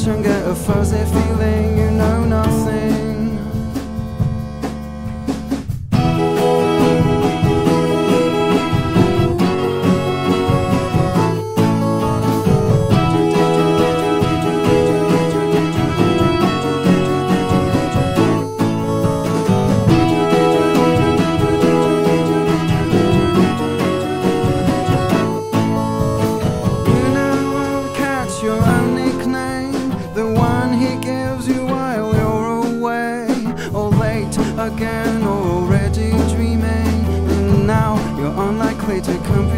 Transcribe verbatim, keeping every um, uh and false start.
touch and get a fuzzy feeling you know nothing. Your own nickname, the one he gives you while you're away, or late again, or already dreaming, and now you're unlikely to compare.